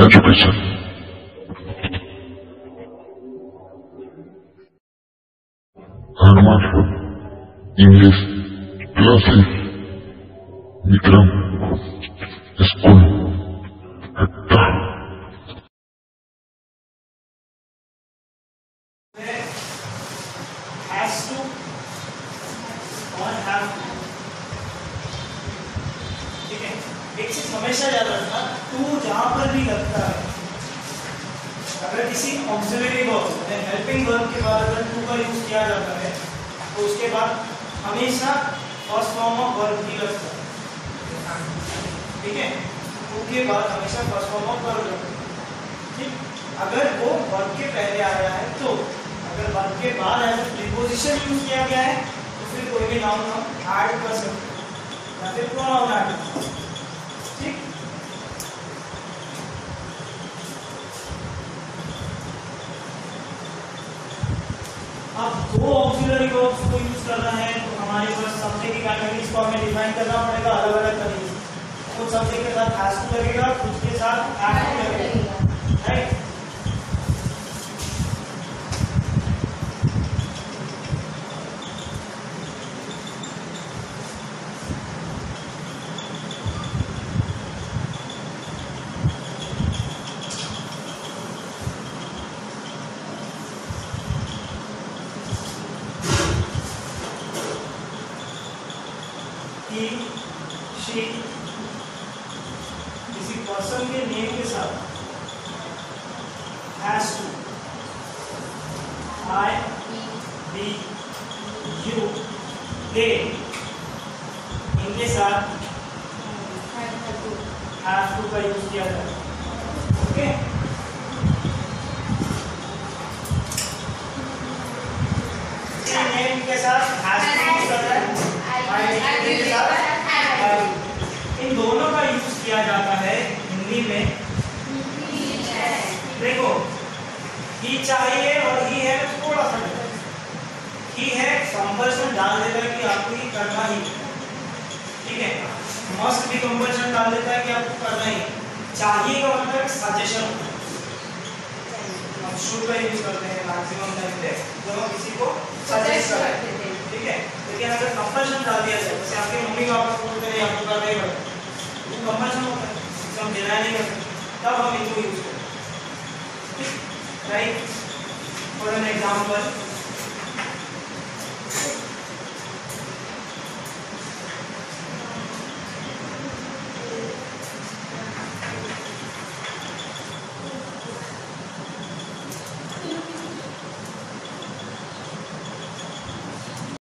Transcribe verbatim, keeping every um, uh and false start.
education. Aarmour, English, classes, Vikram, school, Hatta. Has to और have to, ठीक है। एक चीज हमेशा याद रखना, टू जहां पर भी लगता है, अगर किसी ऑक्सिलरी वर्ब या हेल्पिंग वर्ब के बाद अगर टू का यूज किया जाता है तो उसके बाद हमेशा फर्स्ट फॉर्म ऑफ वर्ब ही लगता है, ठीक है। टू के बाद हमेशा फर्स्ट फॉर्म ऑफ वर्ब लगता है, ठीक। अगर वो वर्ब के पहले आया है तो, अगर वर्ब के बाद एज ए प्रीपोजिशन यूज किया गया है तो फिर कोई भी नाउन हम ऐड कर सकते हैं या फिर प्रोनाउन ऐड कर सकते हैं, ठीक। अब दो ऑक्सिलरी वर्ब्स को यूज करना है तो हमारे पास सब्जेक्ट की कैटेगरीज को हमें डिफाइन करना पड़ेगा अलग अलग तरीके से। कुछ सब्जेक्ट के साथ हैज टू लगेगा, कुछ के साथ हैव टू लगेगा, राइट। He, she, किसी पर्सन के नेम के साथ has to, I, we, you, they, इनके साथ have to का यूज किया जाता है, ओके। नेम के साथ has to यूज करता है, इन दोनों का यूज किया जाता है हिंदी में। देखो ही चाहिए और ही है थोड़ा सा, ही है कंपल्सन डाल देता है कि आपको ही करना ही, ठीक है। मस्ट भी कंपल्सन डाल देता है कि आपको करना ही। चाहिए का मतलब सजेशन, हम शुड का यूज करते हैं मैक्सिमम टाइम पे जब हम किसी को सजेस्ट करते हैं, ठीक है। लेकिन अगर कंपल्सन डाल दिया जाए, जैसे आपके मम्मी पापा बोलते हैं आपको करना ही पड़ेगा, वो कंपल्सन होता है, हम डिनाई नहीं करते, तब हम इनको यूज करते हैं, राइट। For an example,